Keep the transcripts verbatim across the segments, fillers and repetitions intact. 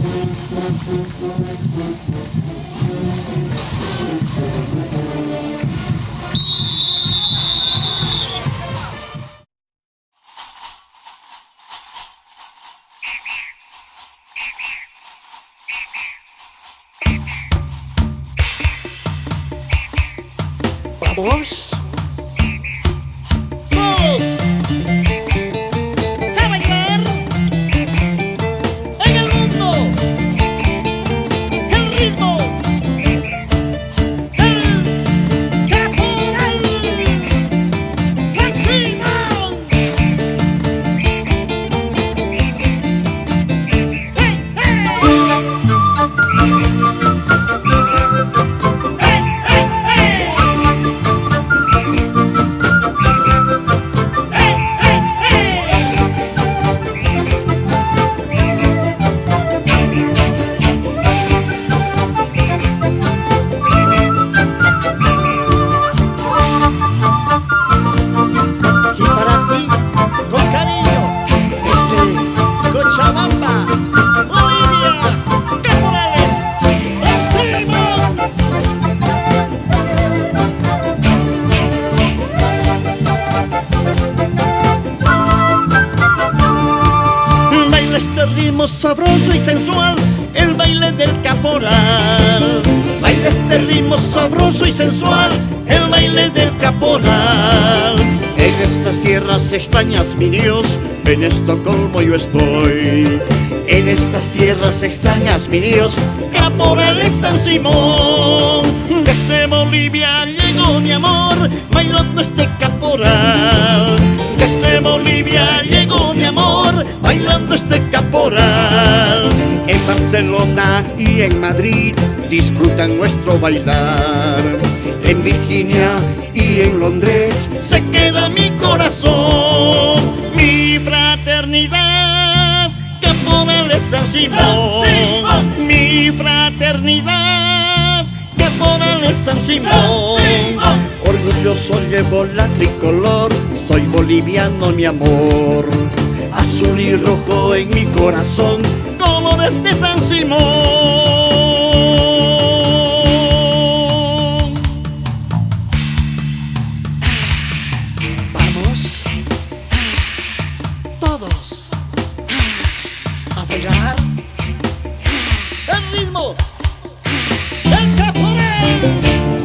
Vamos. Todos a bailar en el mundo. El ritmo. El caporal Frank Freeman. Sabroso y sensual, el baile del caporal. Baila este ritmo sabroso y sensual, el baile del caporal. En estas tierras extrañas, mi Dios, en Estocolmo yo estoy. En estas tierras extrañas, mi Dios, caporal es San Simón. Desde Bolivia llegó mi amor, bailando este caporal. Desde Bolivia llegó mi amor, bailando este caporal. En Barcelona y en Madrid disfrutan nuestro bailar. En Virginia y en Londres se queda mi corazón. Mi fraternidad, caporal es San Simón. Mi fraternidad, caporal es San Simón. Orgulloso llevo la tricolor, soy boliviano mi amor. Azul y rojo en mi corazón, como desde San Simón. Vamos, todos a bailar el ritmo del caporal.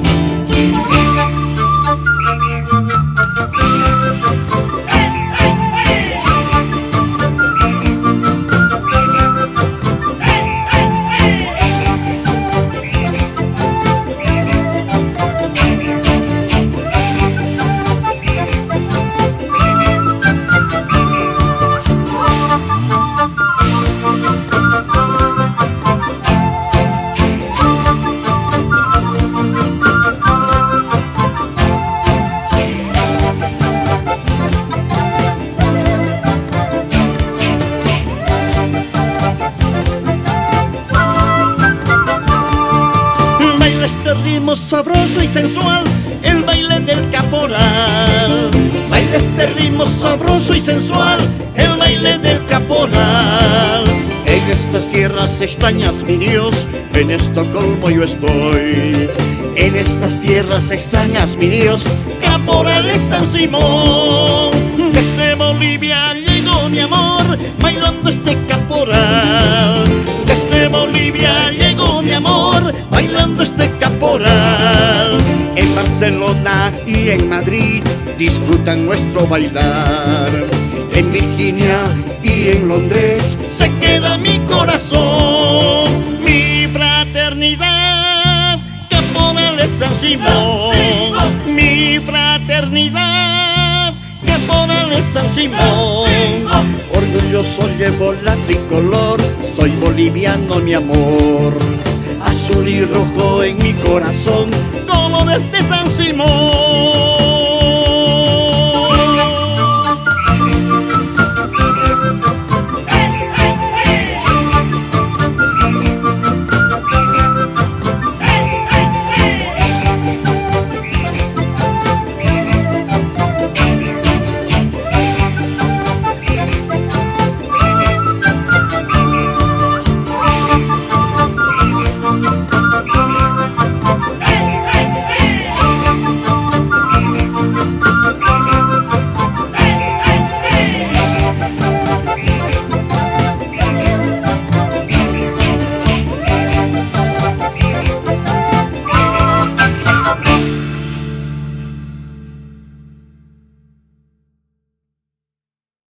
Sabroso y sensual, el baile del caporal. Baila este ritmo sabroso y sensual, el baile del caporal. En estas tierras extrañas, mi Dios, en Estocolmo yo estoy. En estas tierras extrañas, mi Dios, caporal es San Simón. Desde Bolivia llegó mi amor, bailando este caporal. Desde Bolivia llegó mi amor, bailando este caporal. En Barcelona y en Madrid disfrutan nuestro bailar. En Virginia y en Londres se queda mi corazón. Mi fraternidad, caporal es San Simón. Mi fraternidad, caporal es San Simón. Orgulloso llevo la tricolor, soy boliviano mi amor. Azul y rojo en mi corazón, como desde San Simón.